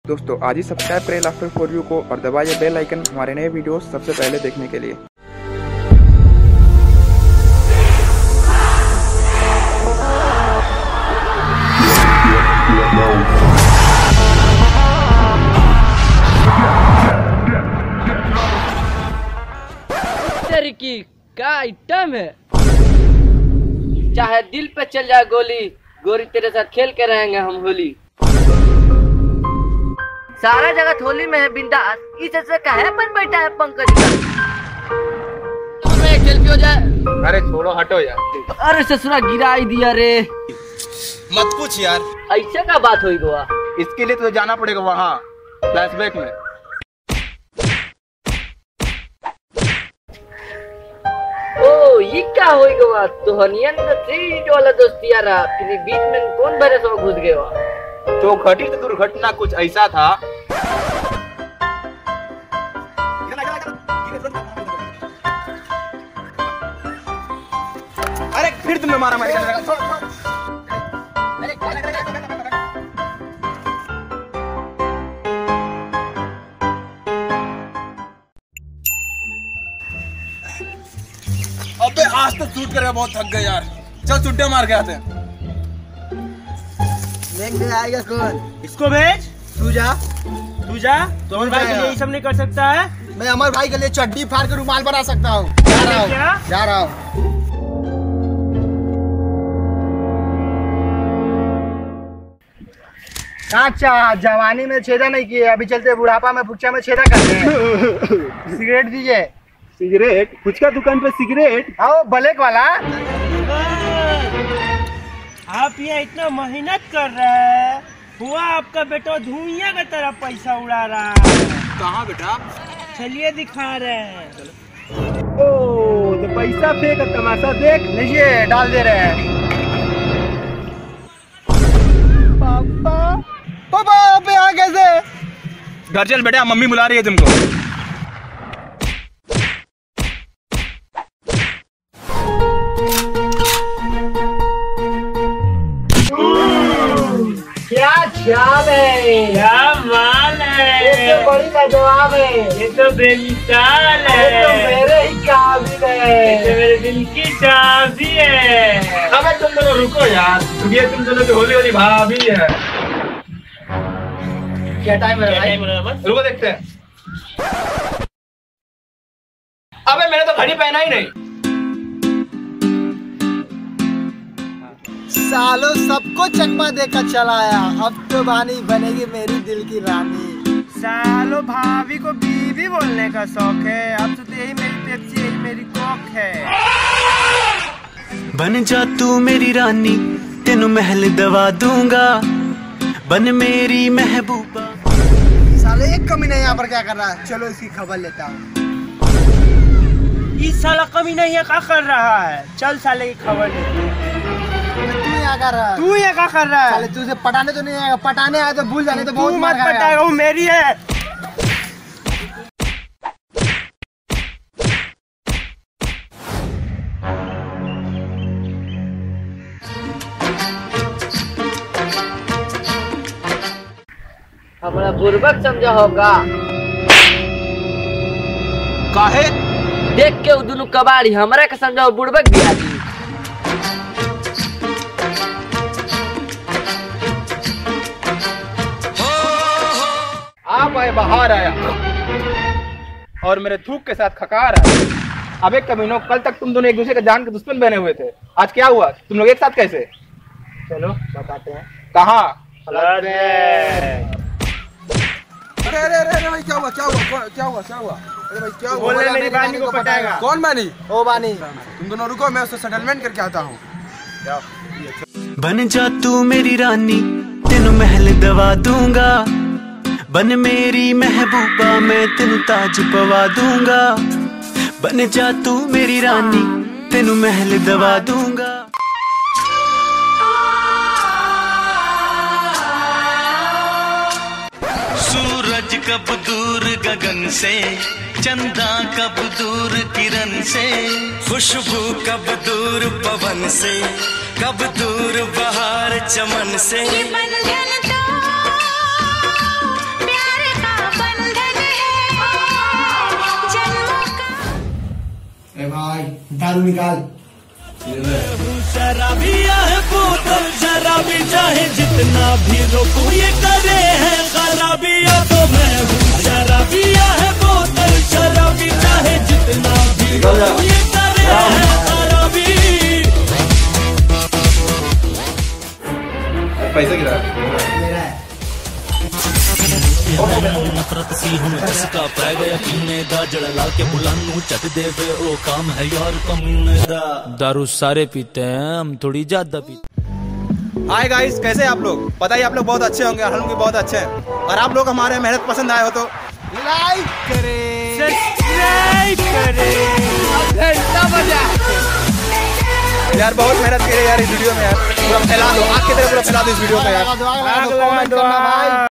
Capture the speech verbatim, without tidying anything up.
दोस्तों आज ही सब्सक्राइब करें लाफ्टर फॉर यू को और दबाइए बेल आइकन हमारे नए वीडियोस सबसे पहले देखने के लिए। की क्या आइटम है, चाहे दिल पे चल जाए गोली, गोरी तेरे साथ खेल के रहेंगे हम होली। सारा जगत होली में है बिंदास, इस ऐसे काहे बन बैठा है पंकज का? एक सेल्फी हो जाए। अरे छोड़ो हटो यार। अरे ससुरा गिरा ही दिया रे। मत पूछ यार, ऐसे का बात हुई गोवा। इसके लिए तो जाना पड़ेगा वहाँ फ्लैशबैक में। ओ ये क्या होई गोवा, तो हनियन तो थ्री वाला दोस्ती यार, फिर बीच में कौन भरे सो घुस गया? तो घटी तो दुर्घटना कुछ ऐसा था। अरे फिर तुमने मारा मारी। अबे आज तो शूट करके बहुत थक गए यार, चल चुट्टे मार के आते हैं। देखने आएगा कौन? इसको भेज। तू जा, तू जा। तो अमर भाई के लिए ये सब नहीं कर सकता है? मैं अमर भाई के लिए चड्डी फाड़ के रुमाल बना सकता हूँ। जा रहा हूँ, जा रहा हूँ। अच्छा, जवानी में छेदा नहीं किए, अभी चलते बुढ़ापा में फुच्चा में छेदा करते हैं। सिगरेट दीजिए। सिगरेट? फुचका दुकान पे सिगरेट? आओ ब्लैक वाला। आप ये इतना मेहनत कर रहे हैं, हुआ आपका बेटा धुइयां की तरह पैसा उड़ा रहा है। कहाँ बेटा? चलिए दिखा रहे हैं। ओ तो पैसा फेंक तमाशा देख लीजिए, डाल दे रहे हैं। पापा पापा आप यहाँ कैसे? घर चल बेटा, मम्मी बुला रही है तुमको। क्या जवाब है, क्या माल है, ये तो बड़ी का जवाब है, ये तो बेमिसाल है, ये तो मेरे ही काबिल है, ये तो मेरे दिल की चाबी है। अबे तुम दोनों रुको यार, ये तुम दोनों की होली होली भाभी है। क्या टाइम है भाई? रुको देखते हैं। अबे मैंने तो घड़ी पहना ही नहीं। सालों सबको चकमा देकर चलाया, अब तो बानी बनेगी मेरी दिल की रानी। सालो भाभी को बीवी बोलने का शौक है, अब तो यही मेरी पेप्सी, यही मेरी कोक है। बन जा तू मेरी रानी, तेनू महल दवा दूंगा, बन मेरी महबूबा। साले एक कमी नहीं यहाँ पर क्या कर रहा है, चलो इसकी खबर लेता हूँ। इस साला कमी नहीं है, क्या कर रहा है? चल साले की खबर लेते हैं। तू यहाँ कर रहा है, तू ये क्या कर रहा है? साले तुझे पटाने तो नहीं आएगा, पटाने आए तो भूल जाने तो बहुत तू मार मत खाएगा। पटाएगा, वो मेरी है। हमारा बुर्बक समझा होगा। काहे? देख के दोनों कबाड़ी हमारा का समझाओ बुर्बक भी आती। आप आए बाहर आया और मेरे थूक के साथ खकार आया। अबे कमीनों, कल तक तुम दोनों एक दूसरे के जान के दुश्मन बने हुए थे, आज क्या हुआ? तुम लोग एक साथ कैसे? चलो बताते हैं। कहाँ? अरे अरे अरे भाई क्या हुआ, क्या हुआ, क्या हुआ, क्या हुआ? अरे भाई क्या हुआ? बोले मेरी बानी को पटाएगा। कौन बानी? ओ बानी। तुम दोनों रुको, मैं उससे सेटलमेंट करके आता हूँ। बन जा तू मेरी रानी, तेनू महल दवा दूंगा, बन मेरी महबूबा, मैं तेनू ताज पवा दूंगा। बन जा तू मेरी रानी, तेनू महल दवा दूंगा। सूरज कब दूर गगन से, चंदा कब दूर किरण से, खुशबू कब दूर पवन से, कब दूर बहार चमन से। दारू निकाल। शराबिया है बोतल शराबी चाहे जितना भी रोको ये करे है खराबिया तो मैं हूँ शराबिया है बोतल शराबी चाहे जितना भी रोको ये करे है खराबी। पैसा गिरा मेरा है। नफरत सी हूँ इसका पै गया पीने दा जड़ा ला के बुलानू चट दे वे ओ काम है यार कमीने दा। दारू सारे पीते हैं हम थोड़ी ज्यादा पीते। हाय गाइस, कैसे हैं आप लोग? पता ही आप लोग बहुत अच्छे होंगे, हम भी बहुत अच्छे हैं। और आप लोग हमारे मेहनत पसंद आए हो तो लाइक करें, सब्सक्राइब करें, घंटा बजा। यार बहुत मेहनत की है यार इस वीडियो में यार, पूरा फैला दो, आग की तरह पूरा फैला दो इस वीडियो में यार। आग लगा दो।